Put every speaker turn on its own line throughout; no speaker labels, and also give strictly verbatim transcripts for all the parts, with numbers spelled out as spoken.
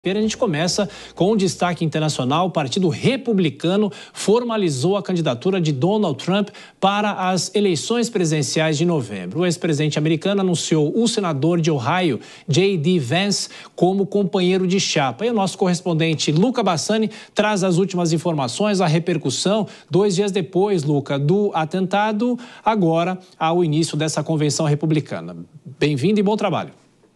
A gente começa com um destaque internacional. O Partido Republicano formalizou a candidatura de Donald Trump para as eleições presidenciais de novembro. O ex-presidente americano anunciou o senador de Ohio, J D Vance, como companheiro de chapa. E o nosso correspondente, Luca Bassani, traz as últimas informações, a repercussão, dois dias depois, Luca, do atentado, agora ao início dessa convenção republicana. Bem-vindo e bom trabalho.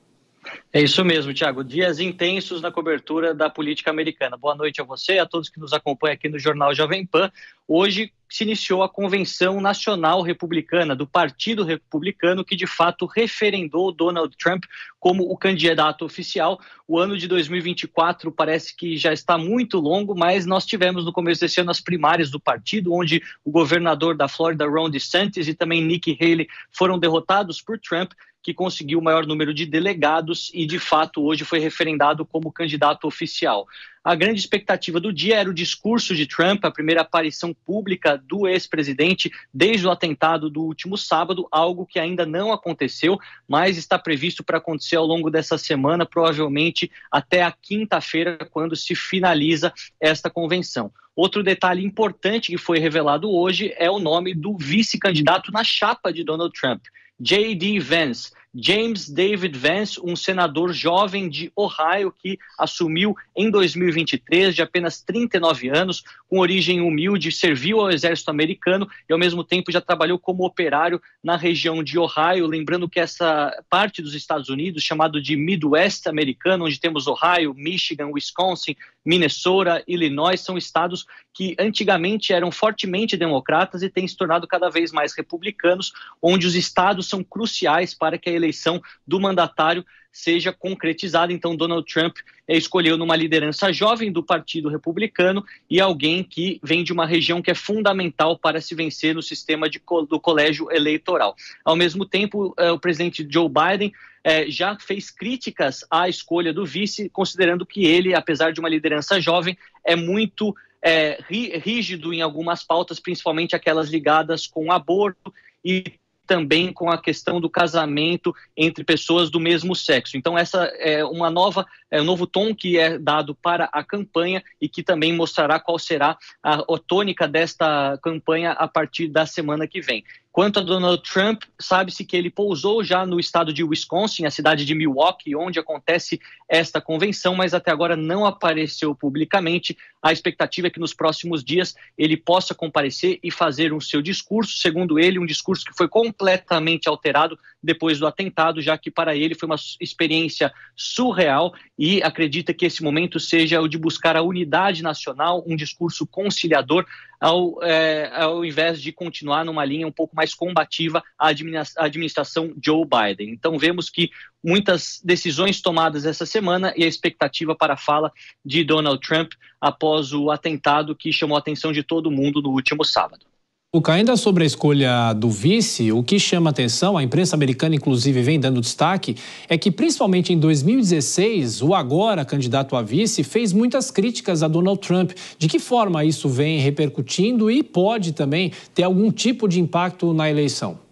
É isso mesmo, Thiago. Dias intensos na cobertura da política americana. Boa noite a você e a todos que nos acompanham aqui no Jornal Jovem Pan. Hoje se iniciou a Convenção Nacional Republicana, do Partido Republicano, que de fato referendou Donald Trump como o candidato oficial. O ano de dois mil e vinte e quatro parece que já está muito longo, mas nós tivemos no começo desse ano as primárias do partido, onde o governador da Flórida, Ron DeSantis, e também Nikki Haley foram derrotados por Trump, que conseguiu o maior número de delegados e, de fato, hoje foi referendado como candidato oficial. A grande expectativa do dia era o discurso de Trump, a primeira aparição pública do ex-presidente desde o atentado do último sábado, algo que ainda não aconteceu, mas está previsto para acontecer ao longo dessa semana, provavelmente até a quinta-feira, quando se finaliza esta convenção. Outro detalhe importante que foi revelado hoje é o nome do vice-candidato na chapa de Donald Trump, J D Vance, James David Vance, um senador jovem de Ohio que assumiu em dois mil e vinte e três, de apenas trinta e nove anos, com origem humilde, serviu ao exército americano e ao mesmo tempo já trabalhou como operário na região de Ohio, lembrando que essa parte dos Estados Unidos, chamado de Midwest americano, onde temos Ohio, Michigan, Wisconsin, Minnesota, Illinois, são estados que antigamente eram fortemente democratas e têm se tornado cada vez mais republicanos, onde os estados são cruciais para que a eleição do mandatário seja concretizada. Então, Donald Trump é, escolheu numa liderança jovem do Partido Republicano e alguém que vem de uma região que é fundamental para se vencer no sistema de, do colégio eleitoral. Ao mesmo tempo, é, o presidente Joe Biden é, já fez críticas à escolha do vice, considerando que ele, apesar de uma liderança jovem, é muito é, rígido em algumas pautas, principalmente aquelas ligadas com aborto e também com a questão do casamento entre pessoas do mesmo sexo. Então essa é uma nova, é um novo tom que é dado para a campanha e que também mostrará qual será a, a tônica desta campanha a partir da semana que vem. Quanto a Donald Trump, sabe-se que ele pousou já no estado de Wisconsin, a cidade de Milwaukee, onde acontece esta convenção, mas até agora não apareceu publicamente. A expectativa é que nos próximos dias ele possa comparecer e fazer o seu discurso, segundo ele, um discurso que foi completamente alterado depois do atentado, já que para ele foi uma experiência surreal e acredita que esse momento seja o de buscar a unidade nacional, um discurso conciliador, ao, é, ao invés de continuar numa linha um pouco mais combativa à administração Joe Biden. Então vemos que muitas decisões tomadas essa semana e a expectativa para a fala de Donald Trump após o atentado que chamou a atenção de todo mundo no último sábado.
Luca, ainda sobre a escolha do vice, o que chama atenção, a imprensa americana inclusive vem dando destaque, é que principalmente em dois mil e dezesseis, o agora candidato a vice fez muitas críticas a Donald Trump. De que forma isso vem repercutindo e pode também ter algum tipo de impacto na eleição?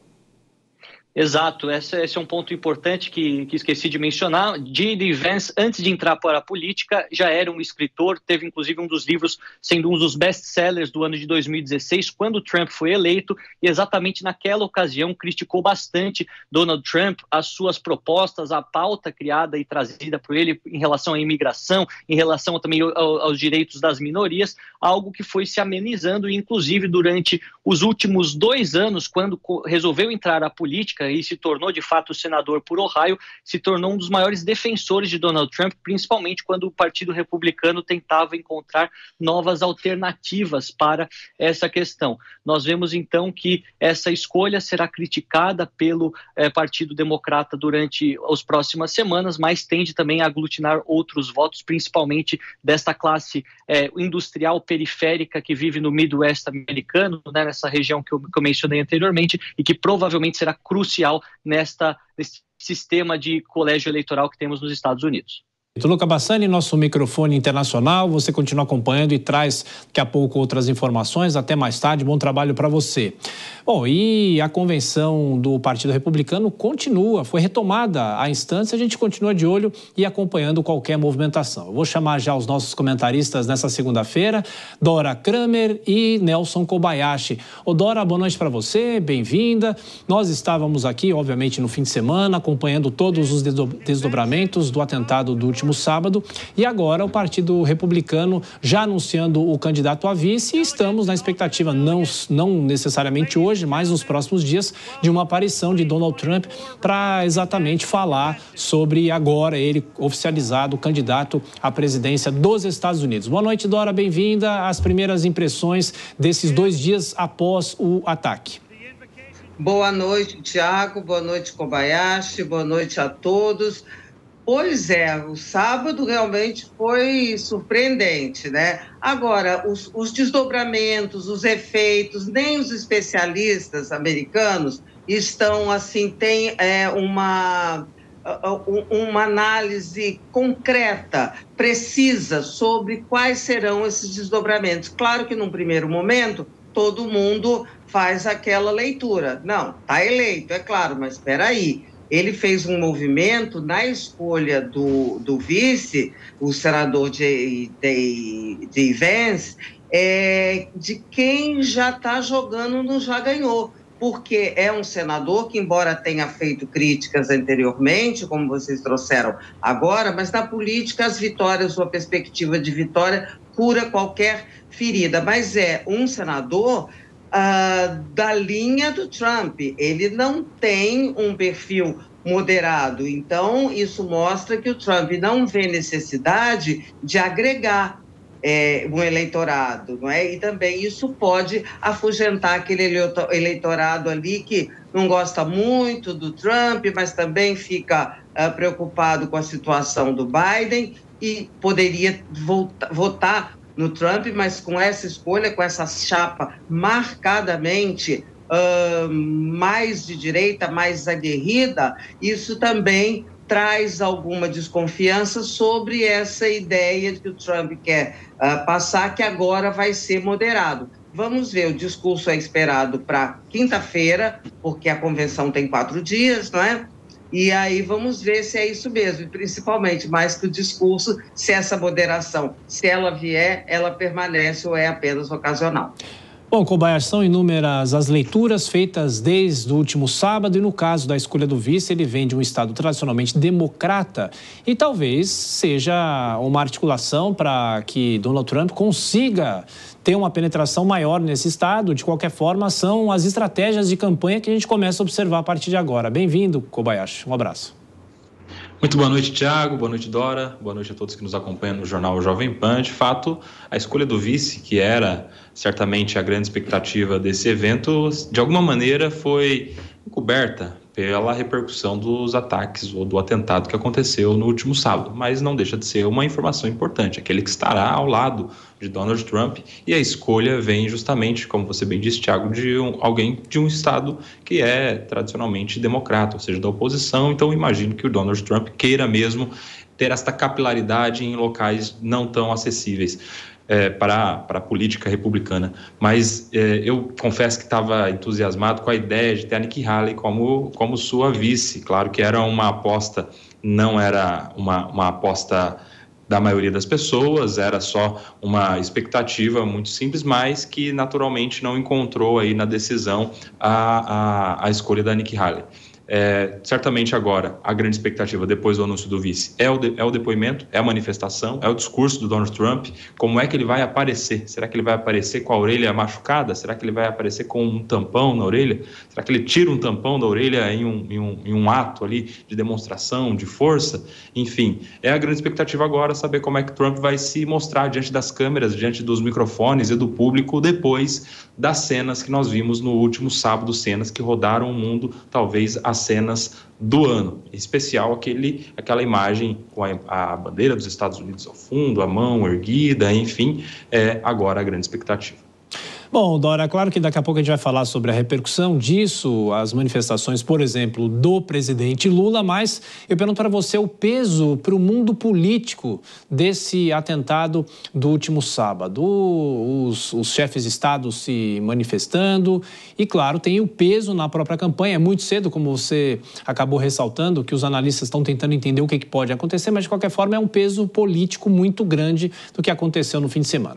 Exato, esse, esse é um ponto importante que, que esqueci de mencionar. J D Vance, antes de entrar para a política, já era um escritor, teve inclusive um dos livros sendo um dos best-sellers do ano de dois mil e dezesseis, quando Trump foi eleito, e exatamente naquela ocasião criticou bastante Donald Trump, as suas propostas, a pauta criada e trazida por ele em relação à imigração, em relação também ao, aos direitos das minorias, algo que foi se amenizando, e inclusive durante os últimos dois anos, quando resolveu entrar à política, e se tornou de fato senador por Ohio, se tornou um dos maiores defensores de Donald Trump, principalmente quando o Partido Republicano tentava encontrar novas alternativas para essa questão. Nós vemos então que essa escolha será criticada pelo eh, Partido Democrata durante as próximas semanas, mas tende também a aglutinar outros votos, principalmente desta classe eh, industrial periférica que vive no Midwest americano, né, nessa região que eu, que eu mencionei anteriormente, e que provavelmente será crucial nesta, nesse sistema de colégio eleitoral que temos nos Estados Unidos.
Luca Bassani, nosso microfone internacional, você continua acompanhando e traz daqui a pouco outras informações. Até mais tarde, bom trabalho para você. Bom, e a convenção do Partido Republicano continua, foi retomada a instância, a gente continua de olho e acompanhando qualquer movimentação. Eu vou chamar já os nossos comentaristas nessa segunda-feira, Dora Kramer e Nelson Kobayashi. Ô Dora, boa noite para você, bem-vinda. Nós estávamos aqui, obviamente, no fim de semana, acompanhando todos os desdobramentos do atentado do último sábado, e agora o Partido Republicano já anunciando o candidato a vice, e estamos na expectativa, não, não necessariamente hoje, mas nos próximos dias, de uma aparição de Donald Trump para exatamente falar sobre agora ele oficializado candidato à presidência dos Estados Unidos. Boa noite, Dora, bem-vinda. As primeiras impressões desses dois dias após o ataque.
Boa noite, Tiago, boa noite, Kobayashi, boa noite a todos. Pois é, o sábado realmente foi surpreendente, né? Agora, os, os desdobramentos, os efeitos, nem os especialistas americanos estão, assim, tem é, uma, uma análise concreta, precisa, sobre quais serão esses desdobramentos. Claro que, num primeiro momento, todo mundo faz aquela leitura. Não, está eleito, é claro, mas espera aí. Ele fez um movimento na escolha do, do vice, o senador J D Vance, é, de quem já está jogando no já ganhou, porque é um senador que, embora tenha feito críticas anteriormente, como vocês trouxeram agora, mas na política as vitórias, sua perspectiva de vitória cura qualquer ferida, mas é um senador Uh, da linha do Trump. Ele não tem um perfil moderado, então isso mostra que o Trump não vê necessidade de agregar é, um eleitorado, não é? E também isso pode afugentar aquele eleitorado ali que não gosta muito do Trump, mas também fica uh, preocupado com a situação do Biden e poderia volta, votar no Trump, mas com essa escolha, com essa chapa marcadamente uh, mais de direita, mais aguerrida, isso também traz alguma desconfiança sobre essa ideia que o Trump quer uh, passar, que agora vai ser moderado. Vamos ver, o discurso é esperado para quinta-feira, porque a convenção tem quatro dias, não é? E aí vamos ver se é isso mesmo, e principalmente, mais que o discurso, se essa moderação, se ela vier, ela permanece ou é apenas ocasional.
Bom, Kobayashi, são inúmeras as leituras feitas desde o último sábado, e no caso da escolha do vice, ele vem de um estado tradicionalmente democrata, e talvez seja uma articulação para que Donald Trump consiga ter uma penetração maior nesse estado. De qualquer forma, são as estratégias de campanha que a gente começa a observar a partir de agora. Bem-vindo, Kobayashi. Um abraço.
Muito boa noite, Tiago. Boa noite, Dora. Boa noite a todos que nos acompanham no Jornal Jovem Pan. De fato, a escolha do vice, que era certamente a grande expectativa desse evento, de alguma maneira foi encoberta pela repercussão dos ataques ou do atentado que aconteceu no último sábado, mas não deixa de ser uma informação importante, aquele que estará ao lado de Donald Trump, e a escolha vem justamente, como você bem disse, Tiago, de um, alguém de um estado que é tradicionalmente democrata, ou seja, da oposição. Então imagino que o Donald Trump queira mesmo ter esta capilaridade em locais não tão acessíveis É, para, para a política republicana. Mas é, eu confesso que estava entusiasmado com a ideia de ter a Nikki Haley como, como sua vice. Claro que era uma aposta, não era uma, uma aposta da maioria das pessoas, era só uma expectativa muito simples, mas que naturalmente não encontrou aí na decisão a, a, a escolha da Nikki Haley. É, certamente agora a grande expectativa depois do anúncio do vice é o, de, é o depoimento, é a manifestação, é o discurso do Donald Trump. Como é que ele vai aparecer? Será que ele vai aparecer com a orelha machucada? Será que ele vai aparecer com um tampão na orelha? Será que ele tira um tampão da orelha em um, em um, em um ato ali de demonstração, de força? Enfim, é a grande expectativa agora saber como é que Trump vai se mostrar diante das câmeras, diante dos microfones e do público depois das cenas que nós vimos no último sábado, cenas que rodaram o mundo, talvez as cenas do ano, em especial aquele, aquela imagem com a, a bandeira dos Estados Unidos ao fundo, a mão erguida, enfim, é agora a grande expectativa.
Bom, Dora, claro que daqui a pouco a gente vai falar sobre a repercussão disso, as manifestações, por exemplo, do presidente Lula, mas eu pergunto para você o peso para o mundo político desse atentado do último sábado. Os, os chefes de Estado se manifestando e, claro, tem o peso na própria campanha. É muito cedo, como você acabou ressaltando, que os analistas estão tentando entender o que, que pode acontecer, mas, de qualquer forma, é um peso político muito grande do que aconteceu no fim de semana.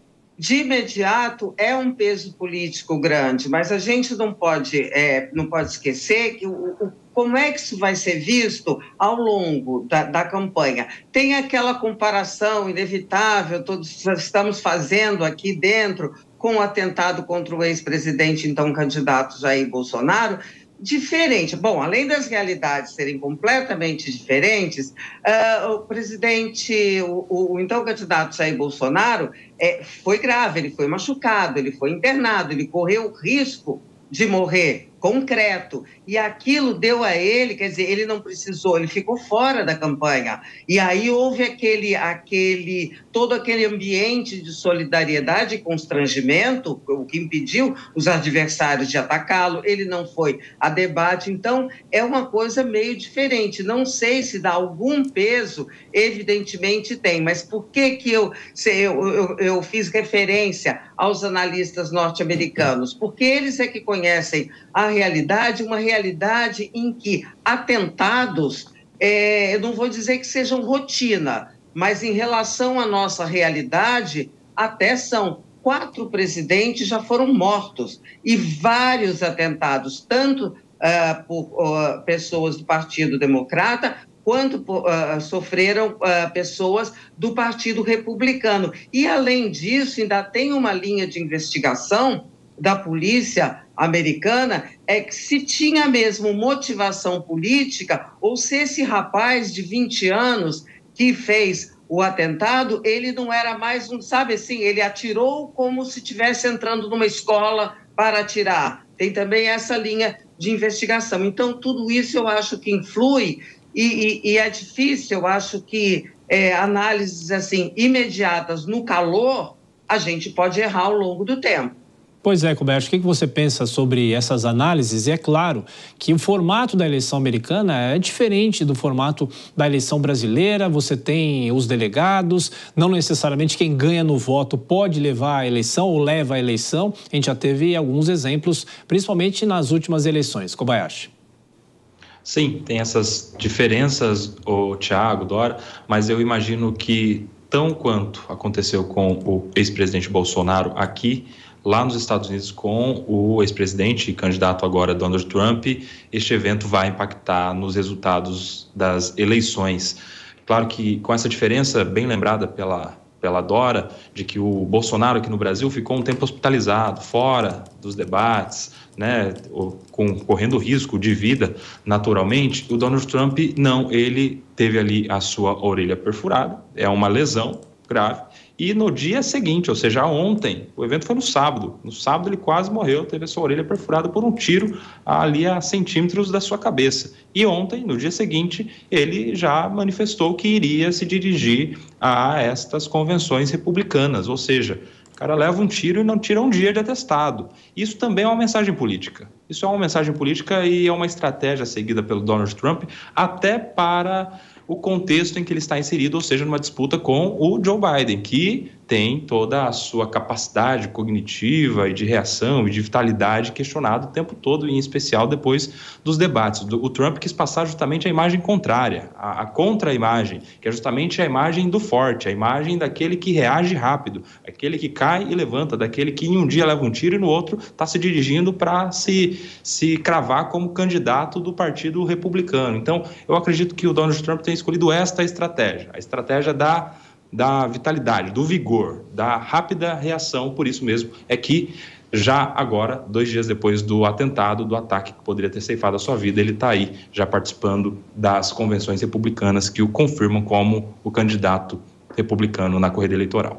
De imediato, é um peso político grande, mas a gente não pode, é, não pode esquecer que o, o, como é que isso vai ser visto ao longo da, da campanha. Tem aquela comparação inevitável, todos estamos fazendo aqui dentro, com o atentado contra o ex-presidente, então candidato Jair Bolsonaro, diferente. Bom, além das realidades serem completamente diferentes, uh, o presidente, o, o então candidato Jair Bolsonaro, é, foi grave, ele foi machucado, ele foi internado, ele correu o risco de morrer, concreto, e aquilo deu a ele, quer dizer, ele não precisou, ele ficou fora da campanha, e aí houve aquele, aquele, todo aquele ambiente de solidariedade e constrangimento, o que impediu os adversários de atacá-lo, ele não foi a debate, então é uma coisa meio diferente, não sei se dá algum peso, evidentemente tem, mas por que que eu, eu, eu, eu fiz referência aos analistas norte-americanos? Porque eles é que conhecem a realidade, uma realidade em que atentados, é, eu não vou dizer que sejam rotina, mas em relação à nossa realidade, até são quatro presidentes já foram mortos e vários atentados, tanto uh, por uh, pessoas do Partido Democrata, quanto uh, sofreram uh, pessoas do Partido Republicano. E, além disso, ainda tem uma linha de investigação da polícia americana, é que se tinha mesmo motivação política, ou se esse rapaz de vinte anos que fez o atentado, ele não era mais um, sabe assim, ele atirou como se estivesse entrando numa escola para atirar. Tem também essa linha de investigação. Então, tudo isso eu acho que influi e, e, e é difícil, eu acho que é, análises assim imediatas no calor, a gente pode errar ao longo do tempo.
Pois é, Roberto, o que você pensa sobre essas análises? E é claro que o formato da eleição americana é diferente do formato da eleição brasileira. Você tem os delegados, não necessariamente quem ganha no voto pode levar a eleição ou leva a eleição. A gente já teve alguns exemplos, principalmente nas últimas eleições. Kobayashi.
Sim, tem essas diferenças, o Thiago, Dora, mas eu imagino que, tão quanto aconteceu com o ex-presidente Bolsonaro aqui, lá nos Estados Unidos com o ex-presidente e candidato agora Donald Trump, este evento vai impactar nos resultados das eleições. Claro que com essa diferença bem lembrada pela, pela Dora, de que o Bolsonaro aqui no Brasil ficou um tempo hospitalizado, fora dos debates, né, com, correndo risco de vida naturalmente, o Donald Trump não, ele teve ali a sua orelha perfurada, é uma lesão grave, e no dia seguinte, ou seja, ontem, o evento foi no sábado, no sábado ele quase morreu, teve a sua orelha perfurada por um tiro ali a centímetros da sua cabeça, e ontem, no dia seguinte, ele já manifestou que iria se dirigir a estas convenções republicanas, ou seja, o cara leva um tiro e não tira um dia de atestado. Isso também é uma mensagem política. Isso é uma mensagem política e é uma estratégia seguida pelo Donald Trump até para o contexto em que ele está inserido, ou seja, numa disputa com o Joe Biden, que tem toda a sua capacidade cognitiva e de reação e de vitalidade questionada o tempo todo, em especial depois dos debates. O Trump quis passar justamente a imagem contrária, a, a contra-imagem, que é justamente a imagem do forte, a imagem daquele que reage rápido, aquele que cai e levanta, daquele que em um dia leva um tiro e no outro está se dirigindo para se, se cravar como candidato do Partido Republicano. Então, eu acredito que o Donald Trump tem escolhido esta estratégia, a estratégia da da vitalidade, do vigor, da rápida reação. Por isso mesmo é que já agora, dois dias depois do atentado, do ataque que poderia ter ceifado a sua vida, ele está aí já participando das convenções republicanas que o confirmam como o candidato republicano na corrida eleitoral.